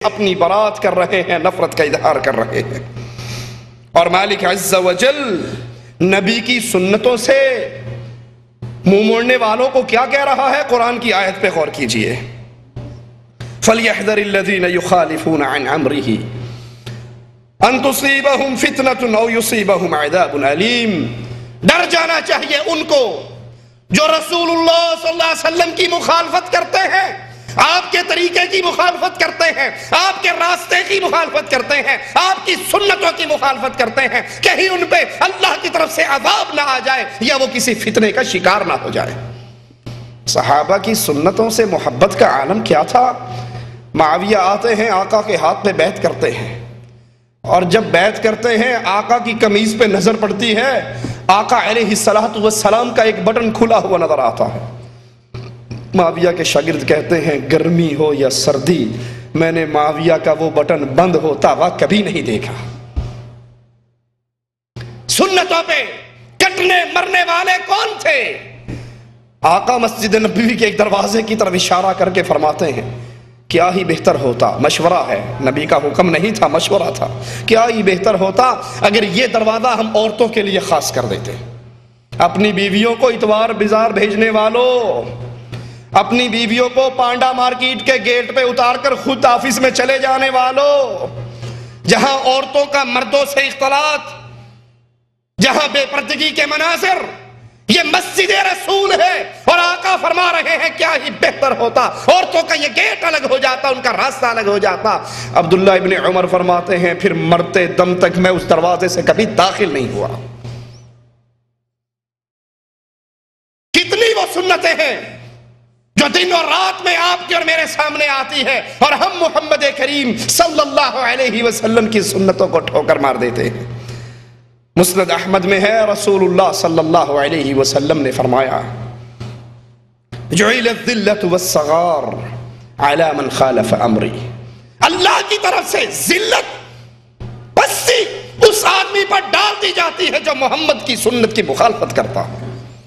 اپنی برات کر رہے ہیں، نفرت کا اظہار کر رہے ہیں۔ اور مالک عز و جل نبی کی سنتوں سے منہ موڑنے والوں کو کیا کہہ رہا ہے؟ قرآن کی آیت پہ غور کیجئے، فَلْيَحْذَرِ الَّذِينَ يُخَالِفُونَ عَنْ أَمْرِهِ أَن تُصِيبَهُمْ فِتْنَةٌ أَوْ يُصِيبَهُمْ عَذَابٌ أَلِيمٌ۔ ڈر جانا چاہیے ان کو جو رسول اللہ صلی اللہ علیہ وسلم کی مخالفت کرتے ہیں، آپ کے طریقے کی مخالفت کرتے ہیں، آپ کے راستے کی مخالفت کرتے ہیں، آپ کی سنتوں کی مخالفت کرتے ہیں، کہیں ان پہ اللہ کی طرف سے عذاب نہ آ جائے یا وہ کسی فتنے کا شکار نہ ہو جائے۔ صحابہ کی سنتوں سے محبت کا عالم کیا تھا؟ معاویہ آتے ہیں، آقا کے ہاتھ میں بیعت کرتے ہیں، اور جب بیعت کرتے ہیں آقا کی قمیض پہ نظر پڑتی ہے، آقا علیہ السلام کا ایک بٹن کھلا ہوا نظر آتا ہے۔ معاویہ کے شاگرد کہتے ہیں گرمی ہو یا سردی، میں نے معاویہ کا وہ بٹن بند ہوتا ہوا کبھی نہیں دیکھا۔ سنتوں پہ کٹنے مرنے والے کون تھے؟ آقا مسجد نبوی کے ایک دروازے کی طرف اشارہ کر کے فرماتے ہیں کیا ہی بہتر ہوتا، مشورہ ہے، نبی کا حکم نہیں تھا، مشورہ تھا، کیا ہی بہتر ہوتا اگر یہ دروازہ ہم عورتوں کے لیے خاص کر دیتے۔ اپنی بیویوں کو اتوار بازار بھیجنے والوں، اپنی بیویوں کو پانڈا مارکیٹ کے گیٹ پہ اتار کر خود آفس میں چلے جانے والوں، جہاں عورتوں کا مردوں سے اختلاط، جہاں بے پردگی کے مناظر، یہ مسجد رسول ہے، اور آقا فرما رہے ہیں کیا ہی بہتر ہوتا عورتوں کا یہ گیٹ الگ ہو جاتا، ان کا راستہ الگ ہو جاتا۔ عبداللہ ابن عمر فرماتے ہیں پھر مرتے دم تک میں اس دروازے سے کبھی داخل نہیں ہوا۔ کتنی وہ سنتیں ہیں جو دن اور رات میں آپ کے اور میرے سامنے آتی ہے، اور ہم محمد کریم صلی اللہ علیہ وسلم کی سنتوں کو ٹھوکر مار دیتے ہیں۔ مسند احمد میں ہے رسول اللہ صلی اللہ علیہ وسلم نے فرمایا جعل الذلة والصغار على من خالف امری، اللہ کی طرف سے ذلت پستی اس آدمی پر ڈال دی جاتی ہے جو محمد کی سنت کی مخالفت کرتا ہے۔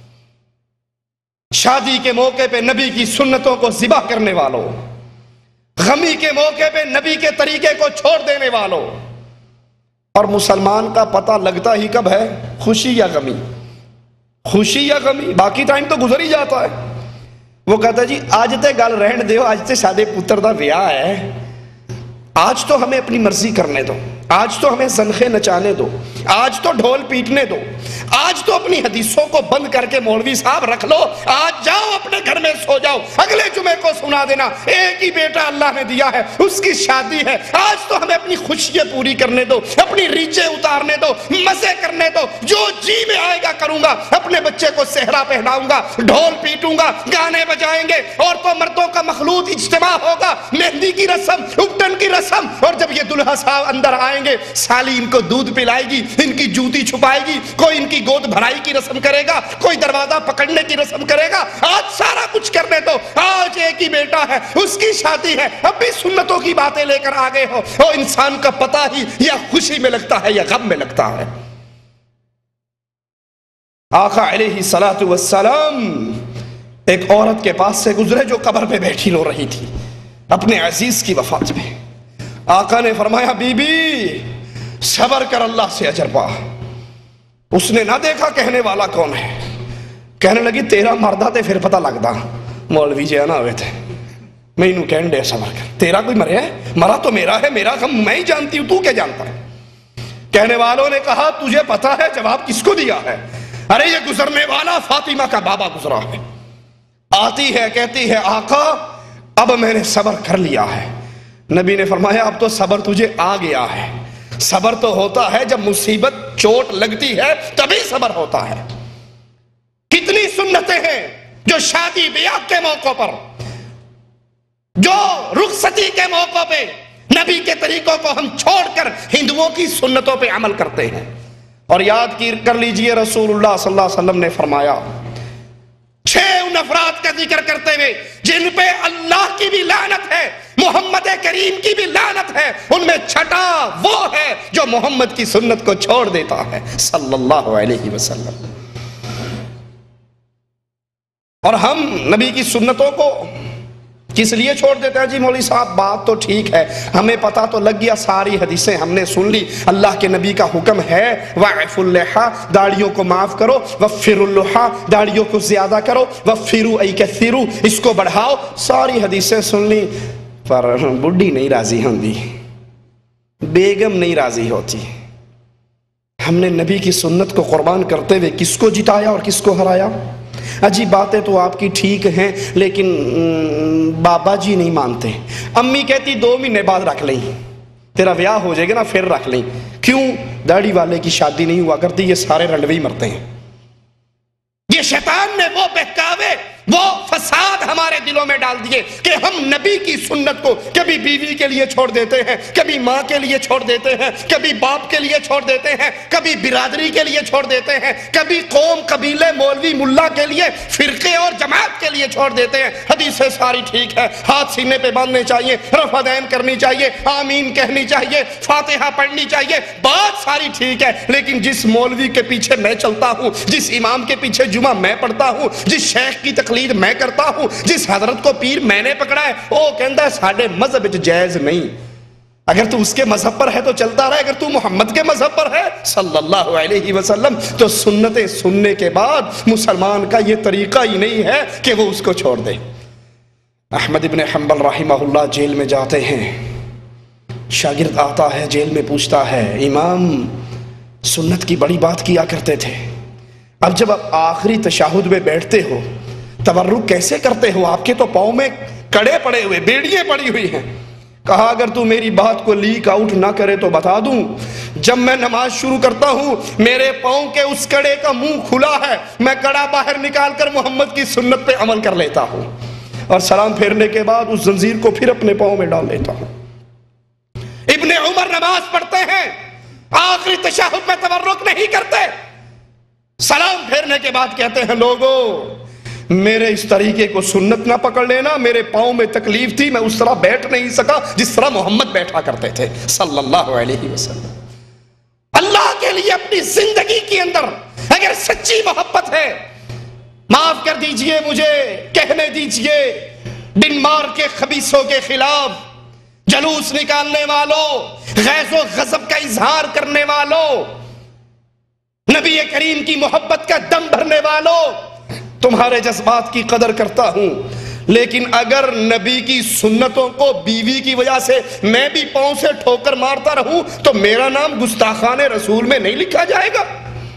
شادی کے موقع پہ نبی کی سنتوں کو ذبح کرنے والوں، غمی کے موقع پہ نبی کے طریقے کو چھوڑ دینے والوں۔ اور مسلمان کا پتہ لگتا ہی کب ہے؟ خوشی یا غمی، خوشی یا غمی، باقی ٹائم تو گزر ہی جاتا ہے۔ وہ کہتا ہے جی آج تے گل رہن دیو، آج تے سادے پتر دا بیاہ ہے، آج تو ہمیں اپنی مرضی کرنے دو، آج تو ہمیں زنخے نچانے دو، آج تو ڈھول پیٹنے دو، آج تو اپنی حدیثوں کو بند کر کے مولوی صاحب رکھ لو، آج جاؤ اپنے گھر میں سو جاؤ، اگلے جمعے کو سنا دینا ایک ہی بیٹا اللہ نے دیا ہے، اس کی شادی ہے، آج تو ہمیں اپنی خوشیاں پوری کرنے دو، اپنی ریچیں اتارنے دو، مزے کرنے دو، جو جی میں آئے گا کروں گا، اپنے بچے کو صحرا پہناؤں گا، ڈھول پیٹوں گا، گانے بجائیں گے، عورتوں مردوں کا مخلوط اجتماع ہوگا، مہندی کی رسم، اپٹن کی رسم، اور جب یہ دلہا صاحب اندر آئیں گے سالی ان کو دودھ پلائے گی، ان کی جوتی چھپائے گی، کوئی ان کی گود بھرائی کی رسم کرے گا، کوئی دروازہ پکڑنے کی رسم کرے گا۔ آج سارا کچھ کرنے دو، آج ایک ہی بیٹا ہے، اس کی شادی ہے، اب بھی سنتوں کی باتیں لے کر آگے ہو، وہ انسان کا پتہ ہی یا خوشی میں لگتا ہے یا غم میں لگتا ہے۔ آقا علیہ السلام ایک عورت کے پاس سے گزرے جو قبر پہ بیٹھی رو رہی تھی اپنے عزیز کی وفات میں۔ آقا نے فرمایا بی بی صبر کر، اللہ سے اجر پا۔ اس نے نہ دیکھا کہنے والا کون ہے، کہنے لگی تیرا مردہ تے پھر پتہ لگتا، مولوی جی نہ ہوئے تھے، میں انہوں کہنے دے صبر کر، تیرا کوئی مرے ہے، مرا تو میرا ہے، میرا غم میں ہی جانتی ہوں، تو کیا جانتا ہے؟ کہنے والوں نے کہا تجھے پتا ہے جواب کس کو دیا ہے؟ ارے یہ گزرنے والا فاطمہ کا بابا گزرا ہے۔ آتی ہے کہتی ہے آقا اب میں نے صبر کر لیا ہے۔ نبی نے فرمایا اب تو صبر تجھے آ گیا ہے، صبر تو ہوتا ہے جب مصیبت چوٹ لگتی ہے تبھی صبر ہوتا ہے۔ کتنی سنتیں ہیں جو شادی بیاہ کے موقع پر، جو رخصتی کے موقع پہ نبی کے طریقوں کو ہم چھوڑ کر ہندوؤں کی سنتوں پہ عمل کرتے ہیں۔ اور یاد کر لیجئے رسول اللہ صلی اللہ علیہ وسلم نے فرمایا 6 ان افراد کا ذکر کرتے ہوئے جن پہ اللہ کی بھی لعنت ہے، محمد کریم کی بھی لعنت ہے، ان میں چھٹا وہ ہے جو محمد کی سنت کو چھوڑ دیتا ہے صلی اللہ علیہ وسلم۔ اور ہم نبی کی سنتوں کو کس لیے چھوڑ دیتے ہیں؟ جی مولوی صاحب بات تو ٹھیک ہے، ہمیں پتا تو لگ گیا، ساری حدیثیں ہم نے سن لی، اللہ کے نبی کا حکم ہے وَاعْفُوا اللِّحَىٰ، داڑھیوں کو معاف کرو، وَفِّرُوا اللُّحَىٰ، داڑھیوں کو زیادہ کرو، وَفِّرُوا أَيْ كَثِّرُوا، اس کو بڑھاؤ، ساری حدیثیں سن لی، پر بڈھی نہیں راضی ہوندی، بیگم نہیں راضی ہوتی۔ ہم نے نبی کی سنت کو قربان کرتے ہوئے کس کو جتایا اور کس کو ہرایا؟ اجی باتیں تو آپ کی ٹھیک ہیں لیکن بابا جی نہیں مانتے، امی کہتی 2 مہینے بعد رکھ لیں، تیرا بیاہ ہو جائے گا نا پھر رکھ لیں، کیوں؟ داڑھی والے کی شادی نہیں ہوا کرتی، یہ سارے رنڈوے ہی مرتے ہیں۔ یہ شیطان نے وہ بہکاوے، وہ فساد ہمارے دلوں میں ڈال دیے کہ ہم نبی کی سنت کو کبھی بیوی کے لیے چھوڑ دیتے ہیں، کبھی ماں کے لیے چھوڑ دیتے ہیں، کبھی باپ کے لیے چھوڑ دیتے ہیں، کبھی برادری کے لیے چھوڑ دیتے ہیں، کبھی قوم قبیلے مولوی ملا کے لیے، فرقے اور جماعت کے لیے چھوڑ دیتے ہیں۔ حدیثیں ساری ٹھیک ہے، ہاتھ سینے پہ باندھنے چاہیے، رفع دین کرنی چاہیے، آمین کہنی چاہیے، فاتحہ پڑھنی چاہیے، بات ساری ٹھیک ہے، لیکن جس مولوی کے پیچھے میں چلتا ہوں، جس امام کے پیچھے جمعہ میں پڑھتا ہوں، جس شیخ کی تقلید میں کرتا ہوں، جس حضرت کو پیر میں نے پکڑا ہے، وہ کہندا ہے ساڈے مذہب وچ جائز نہیں۔ اگر تو اس کے مذہب پر ہے تو چلتا رہے، اگر تو محمد کے مذہب پر ہے صلی اللہ علیہ وسلم تو سنتیں سننے کے بعد مسلمان کا یہ طریقہ ہی نہیں ہے کہ وہ اس کو چھوڑ دے۔ احمد ابن حنبل رحمہ اللہ جیل میں جاتے ہیں، شاگرد آتا ہے جیل میں پوچھتا ہے امام سنت کی بڑی بات کیا کرتے تھے، اب جب آپ آخری تشہد میں بیٹھتے ہو تورک کیسے کرتے ہو؟ آپ کے تو پاؤں میں کڑے پڑے ہوئے، بیڑیاں پڑی ہوئی ہیں۔ کہا اگر تو میری بات کو لیک آؤٹ نہ کرے تو بتا دوں، جب میں نماز شروع کرتا ہوں میرے پاؤں کے اس کڑے کا منہ کھلا ہے، میں کڑا باہر نکال کر محمد کی سنت پہ عمل کر لیتا ہوں، اور سلام پھیرنے کے بعد اس زنجیر کو پھر اپنے پاؤں میں ڈال لیتا ہوں۔ ابن عمر نماز پڑھتے ہیں، آخری تشہد میں تورک نہیں کرتے، سلام پھیرنے کے بعد کہتے ہیں لوگوں میرے اس طریقے کو سنت نہ پکڑ لینا، میرے پاؤں میں تکلیف تھی، میں اس طرح بیٹھ نہیں سکا جس طرح محمد بیٹھا کرتے تھے صلی اللہ علیہ وسلم۔ اللہ کے لیے اپنی زندگی کے اندر اگر سچی محبت ہے، معاف کر دیجئے مجھے کہنے دیجئے، ڈنمارک کے خبیثوں کے خلاف جلوس نکالنے والوں، غیظ و غضب کا اظہار کرنے والوں، نبی کریم کی محبت کا دم بھرنے والوں، تمہارے جذبات کی قدر کرتا ہوں، لیکن اگر نبی کی سنتوں کو بیوی کی وجہ سے میں بھی پاؤں سے ٹھوکر مارتا رہوں تو میرا نام گستاخان رسول میں نہیں لکھا جائے گا۔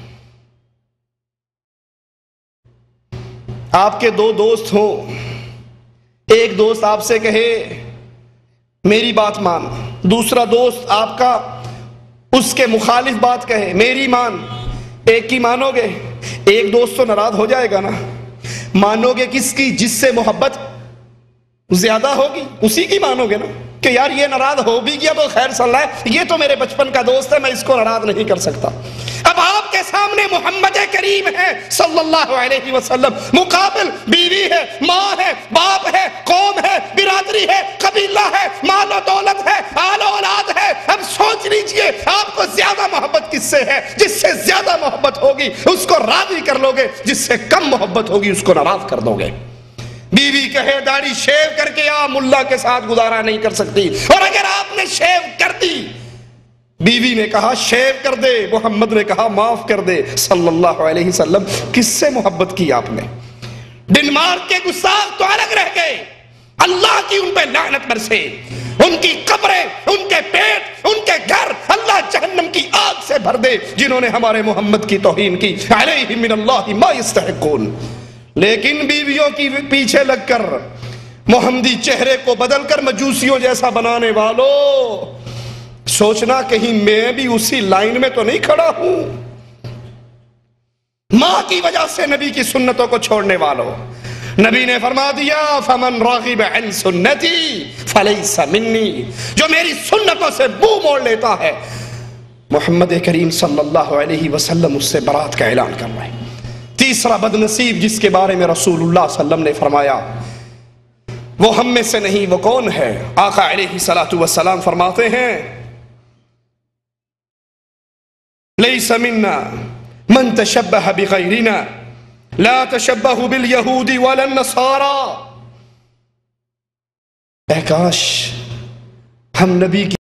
آپ کے 2 دوست ہوں، ایک دوست آپ سے کہے میری بات مان، دوسرا دوست آپ کا اس کے مخالف بات کہے میری مان، ایک کی مانو گے؟ ایک دوست تو ناراض ہو جائے گا نا، مانو گے کس کی؟ جس سے محبت زیادہ ہوگی اسی کی مانو گے نا، کہ یار یہ ناراض ہو بھی گیا تو خیر صلی اللہ، یہ تو میرے بچپن کا دوست ہے، میں اس کو ناراض نہیں کر سکتا۔ اب آپ کے سامنے محمد کریم ہے صلی اللہ علیہ وسلم، مقابل بیوی ہے، ماں ہے، باپ ہے، قوم ہے، برادری ہے، قبیلہ ہے، مال و دولت ہے، آل و اولاد ہے۔ اب سوچ لیجئے آپ کو زیادہ محبت کس سے ہے؟ جس سے زیادہ محبت ہوگی اس کو راضی کر لو گے، جس سے کم محبت ہوگی اس کو ناراض کر دو گے۔ بیوی کہے داڑھی شیو کر کے آ، ملا کے ساتھ گزارا نہیں کر سکتی، اور اگر آپ نے شیو کر دی، بیوی نے کہا شیو کر دے، محمد نے کہا معاف کر دے صلی اللہ علیہ وسلم، کس سے محبت کی آپ نے؟ ڈنمارک کے گستاخ تو الگ رہ گئے، اللہ کی ان پہ لعنت برسے، ان کی قبریں، ان کے پیٹ، ان کے گھر اللہ جہنم کی آگ سے بھر دے جنہوں نے ہمارے محمد کی توہین کی، علیہ من اللہ ما یستحقون۔ لیکن بیویوں کی پیچھے لگ کر محمدی چہرے کو بدل کر مجوسیوں جیسا بنانے والوں، سوچنا کہیں میں بھی اسی لائن میں تو نہیں کھڑا ہوں۔ ماں کی وجہ سے نبی کی سنتوں کو چھوڑنے والوں، نبی نے فرما دیا فمن راغب عن سنتی فلیس منی، جو میری سنتوں سے منہ موڑ لیتا ہے، محمد کریم صلی اللہ علیہ وسلم اس سے برات کا اعلان کر رہے ہیں۔ تیسرا بد نصیب جس کے بارے میں رسول اللہ صلی اللہ علیہ وسلم نے فرمایا وہ ہم میں سے نہیں، وہ کون ہے؟ آقا علیہ الصلوۃ والسلام فرماتے ہیں لیس منا من تشبہ بغیرنا لا تشبہ بالیہود ولا النصارى، اے کاش ہم نبی کی